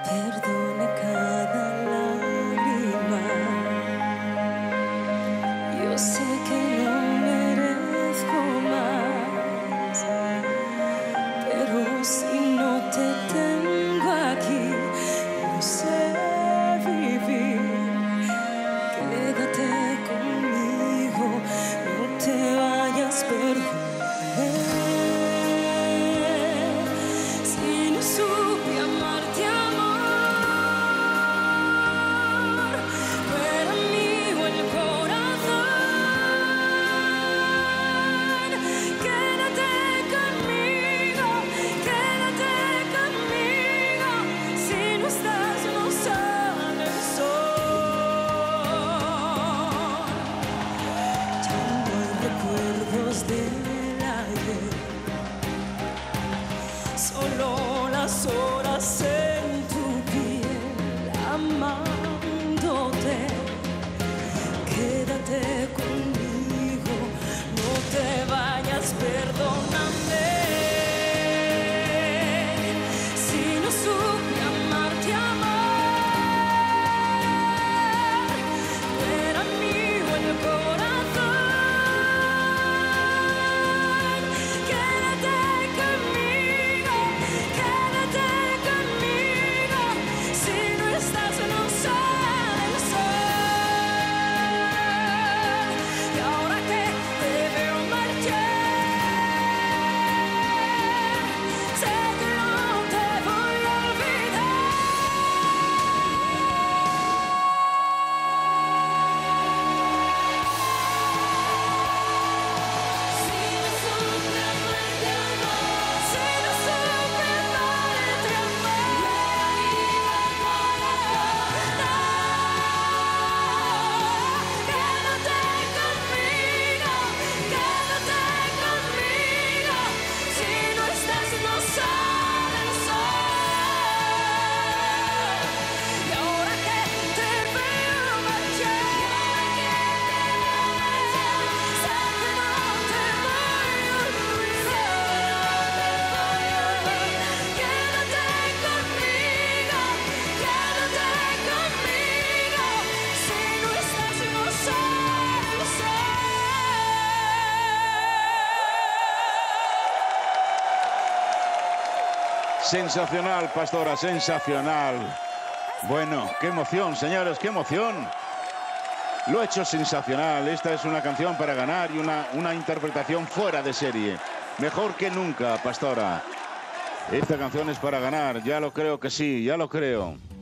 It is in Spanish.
Perdona cada lágrima. Yo sé que no merezco más, pero si no te tengo aquí, no sé vivir. Quédate conmigo, no te vayas, perdóname. Si no supe amarte, amor, fuera mío el corazón. Quédate conmigo, si no estás no sale el sol. Ya no hay recuerdos del ayer, solo las horas en tu piel amándote. Quédate conmigo, no te vayas, perdóname. Si no supe amarte, amor, fuera mío el corazón. Quédate conmigo, si no estás no sale el sol. Y ahora que te veo marchar, sé que no te voy a olvidar. Si no supe amarte, amor, si no supe amarte, quédate conmigo, si no estás no sale el sol. Y ahora que te veo marchar, sé que no te voy a olvidar. Quédate conmigo, si no estás no sale el sol. Sensacional, Pastora, sensacional. Bueno, qué emoción, señores, qué emoción. Lo ha hecho sensacional. Esta es una canción para ganar y una interpretación fuera de serie. Mejor que nunca, Pastora. Esta canción es para ganar, ya lo creo que sí, ya lo creo.